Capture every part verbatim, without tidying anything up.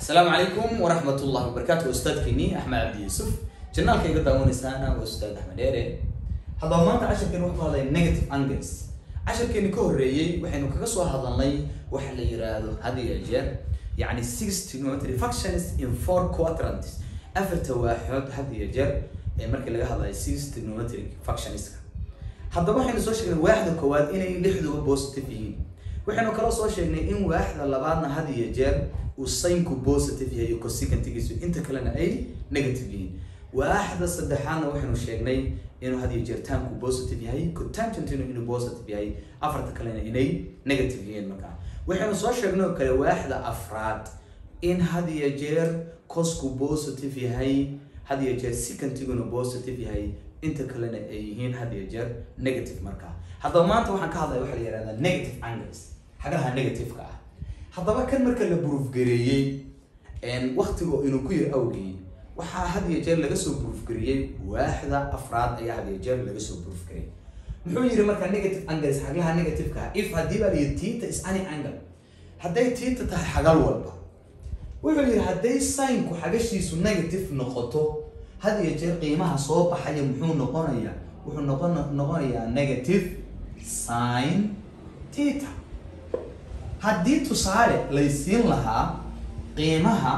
السلام عليكم ورحمة الله وبركاته. أستاذ كيني أحمد عبد يوسف جنال كي قطع ونسانا وأستاذ أحمد إيري. هذا ما أنت عشان كنا وقت هذا negative angles عشان كنا كور ريي وحين كقصوا هذا لي وحلا يرادو هذه الجر يعني six trigonometric functions in four quadrants أفرت واحد هذه الجر مركز اللي هذا six trigonometric functions. هذا ما حين سوشيال واحد كواد إنه لحده بوزيتيفين وحين كلا سوشيال إن واحد اللي بعدنا هذه الجر والساينكو بوزيتيف هي كوسيكنت تجيسو انت كلنا اي نيجاتيفين واحد صدحنا وحنا شيغني انه هذه جيرتانكو بوزيتيف هي كوتانجنت انه بوزيتيف هي افرت كلنا اني نيجاتيفين مكان وحنا سو شيغنو كلا واحد افراد ان هذه جير كوسكو بوزيتيف هي هذه جير سيكنت انه بوزيتيف هي انت كلنا ايهين هذه جير نيجاتيف مكان هذا ما انت waxaan ka hadlay waxa la yiraahdaa negative angles xagaha negative ka ah haddaba kan marka la proof gareeyay een waqtiga inuu ku yar awgeey waxa had iyo jeer laga soo proof gareeyay waaxda afraad ayaa had iyo jeer laga soo proof gareeyay muxuu yiri marka negative angles xagaha negative ka if hadii baa yiri theta is any angle haday theta tahay xagal walba wuxuu yiri haday sin ku xagashiisu negative noqoto had iyo jeer qiimaha soo baxaya muxuu noqonayaa wuxuu noqon noqonayaa negative sin theta haddii tusaale la siin lahaa qiimaha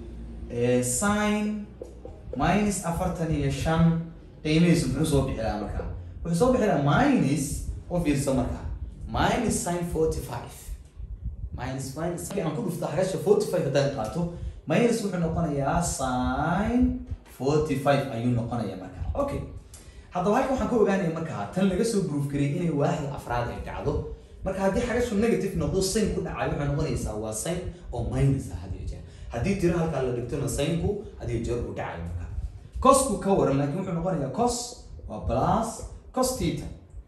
sin minus afartan iyo shan qiimihiisu muxuu soo bixi lahaa markaa wuxuu soo bixi lahaa minus oo fiirso markaa minus sin forty five minus minus aan ku dhufto xagasha forty five haddaan qaato minus wuxuu noqonayaa sin forty five ayuu noqonayaa markaa okay haddaba halkan waxaan ku ogaanaya markaa tan laga soo proof gareeyay inay waaxda afraad ay dhacdo marka hadii xagashu negative noqdo sin ku dhacay waxa noqonaysaa waa sin oo minus ah hadii jeer hadii tiro halka la dhigto sin ku hadii jeer u dhacay marka cos ku ka waran laakiin wuxuu noqonayaa cos waa plus cos theta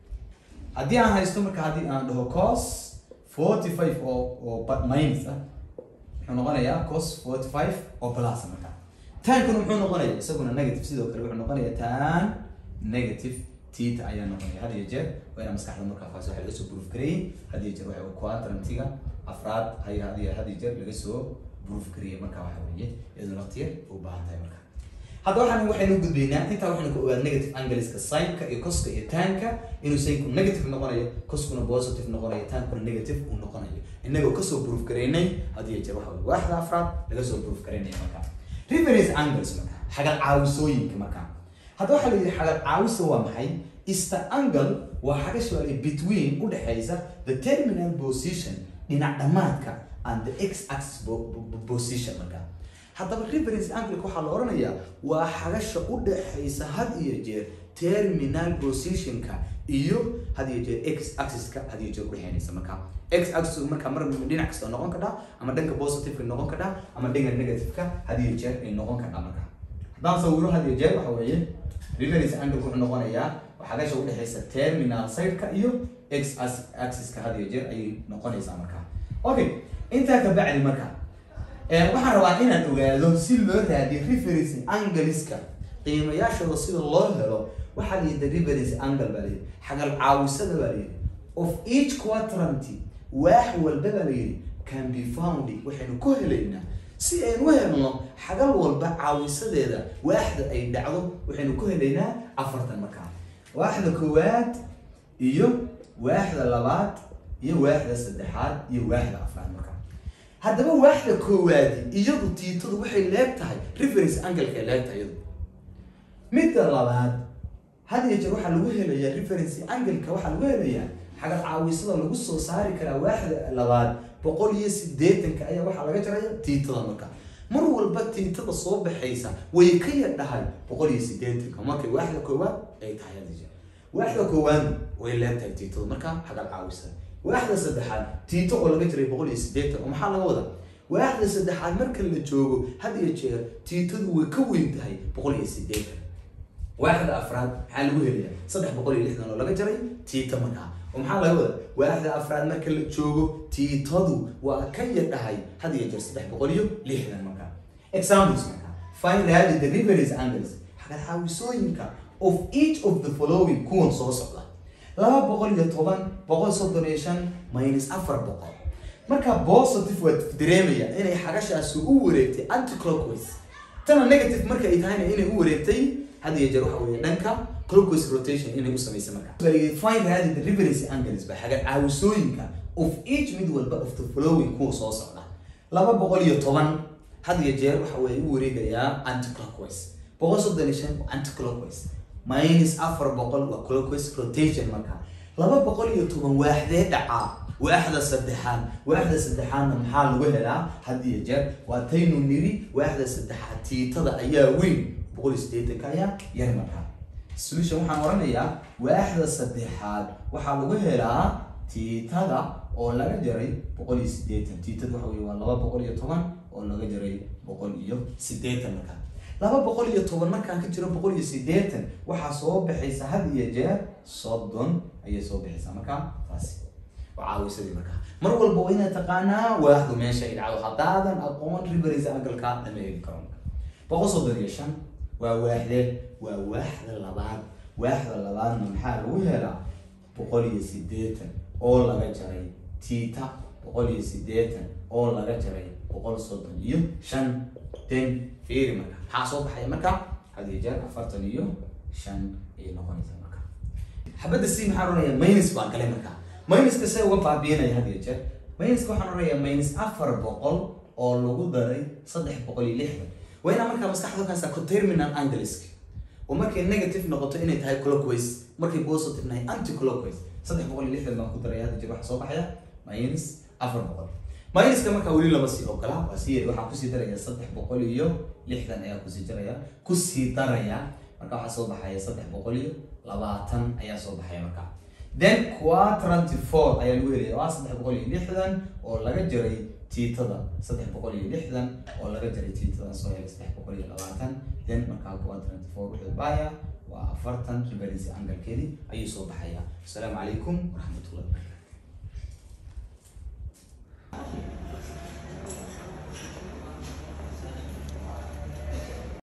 hadii aan haysto marka hadii aan dhaho cos forty five oo oo minus ah wuxuu noqonayaa cos forty five oo plus marka tan kun wuxuu noqonayaa isaguna negative sidoo kale wuxuu noqonayaa tan negative theta ayaa noqonaya hadiyo jeer wayna maskaxda markaa faas waxa laga soo proof gareeyay hadiyo jeer waxa uu quadrantiga afraad ay hadiyo hadiyo jeer laga soo proof gareeyay markaa waxa weeye iyadoo waqtiga u baahan tahay markaa hadda waxaan waxaynu gudbaynaa inta waxaan ku ogaad negative angleska sin-ka iyo cos-ka iyo tan-ka inuu sin-ku negative noqonayo cos-kuna positive noqonayo tan-kuna negative uu noqonayo inagoo ka soo proof gareynay hadiyo jeer waxa weeye waaxda afraad laga soo proof gareynay markaa reference angles markaa xagal caawisooyinka markaa هذا واحد اللي حاجة عاوزة ومحي is the angle وحاجة شوالي between وده حيزة the terminal position in عدماتك and the x-axis position مكان هذا بالreference angle كوحال أورانيا وحاجة شو وده حيزة هذا يجير terminal position كا إيو هذا يجير x-axis كا هذا يجير وده حيزة مكان x-axis مكان مرة من دين عكس النقطة كده أما دينك positive النقطة كده أما دينك negative كا هذا يجير النقطة كده مكان هذا صوره هذا يجير وحويه reference angle wuxuu noqonayaa waxa laga soo dhaxaysa terminal side-ka iyo x axis-ka hadiyo jeer ay noqonaysaa markaa okay inta ka bacdi markaa ee waxaan rabaa inaan ogaado si loo raadiyo reference angles-ka qiimayaashooda sida loo helo waxa la yiraahdaa reference angle baa leeyahay xagal caawisada baa leeyahay of each quadrant waax walba baa leeyahay can be found waxaynu ku helaynaa si aynu helno xagal walba caawisadeeda waaxda ay dhacdo waxaynu ku helaynaa afartan markaa waaxda koowaad iyo waaxda labaad iyo waaxda saddexaad iyo waaxda afraad markaa haddaba waaxda koowaad iyadu tiitadu waxay leegtahay reference angle-ka leegtahay iyadu midda labaad hadiyo jeer waxaa lagu helayaa reference angle-ka waxaa lagu helayaa xagal caawisada lagu soo saari karaa waaxda labaad boqol iyo siddeetan-ka ayaa waxa laga jaraya tiitada marka mar walba tiitada soo baxaysa way ka yadhahay boqol iyo siddeetan-ka markay waaxda koowaad ay tahay hadii waaxda koowaad way leedahay tiitada marka xagal caawisa waaxda saddexaad tiito oo laga jaray boqol iyo siddeetan oo maxaa laga wadaa waaxda saddexaad marka la joogo hadiyo jeer tiitadu way ka weyn tahay boqol iyo siddeetan waaxda afraad maxaa lagu helayaa saddex boqol iyo lixdan oo laga jaray tiita marka ومحل هذا واحد أفراد ما كل تشوجو تيتادو وكان يدعي هذه يجلس ده بقوليه ليه هذا المكان examples مكان find out the reference angles حاجة حاول سوين كا of each of the following كون صوص الله لا بقوليه طبعا بقول صدريشن minus أفر بقول marka positive waa dareemaya inay xagashaas u wareegtay anti clockwise tana negative marka ay tahayna inay u wareegtay hadii jeer waxa weeye dhanka clockwise rotation inay u sameeyso marka find hadi the reference angles ba xaga caawsooyinka of each mid walba of the following kuwa soo socda laba boqol iyo toban hadii jeer waxa weeye u wareegaya anti clockwise boqol soddon iyo shan anti clockwise minus afar boqol waa clockwise rotation marka laba boqol iyo toban waaxdee dhaca waaxda saddexaad waaxda saddexaadna maxaa lagu helaa hadii jeer waa taynu niri waaxda saddexaad tiitada ayaa weyn boqol iyo siddeetan ka ayaa yar marka solution waxaan oranayaa waaxda saddexaad waxaa lagu helaa tiitada oo laga jaray boqol iyo siddeetan tiitada waxa weeye waa laba boqol iyo toban oo laga jaray boqol iyo siddeetan marka laba boqol iyo toban markaan ka jiro boqol iyo siddeetan waxaa soo baxaysa had iyo jeer soddon ayay soo baxaysaa marka taasi وعاوسدي marka mar walba waa inaad taqaanaa waaxdu meesha ay dhacdo hadaadan aqoon reference angle-ka lama heli karo boqol soddon iyo shan waa waaxde waa waaxda labaad waaxda labaadna maxaa lagu helaa boqol iyo siddeetan oo laga jaray theta boqol iyo siddeetan oo laga jaray boqol soddon iyo shan ten fiiri marka maxaa soo baxay marka hadii jeer afartan iyo shan ay noqonaysa marka xabada si maxaa roonaya minus baa kale marka minus ka say uga baabiinaya hadii jeer minus ka waxaan oranaya minus afar boqol oo lagu daray saddex boqol iyo lixdan wayna marka maskaxda ka saarto terminal angles oo markay negative noqoto inay tahay clockwise markay positive nahay anti clockwise saddex boqol iyo lixdan baan ku daray hadii jeer waxa soo baxaya minus afar boqol minus ka marka wali lama sii ogala waa sii waxa ku sii daraya saddex boqol iyo lixdan ayaa ku sii daraya ku sii daraya marka waxa soo baxaya saddex boqol iyo labaatan ayaa soo baxaya marka then quadrant four ayaa lagu helay waa saddex boqol iyo lixdan oo laga jaray tiitada saddex boqol iyo lixdan oo laga jaray tiitada soo helay saddex boqol iyo labaatan then marka quadrant four wuxuu baya waa afartan reference angle-keedii ayuu soo baxaya. Assalaamu calaykum waraxmatullahi wabarakatuh.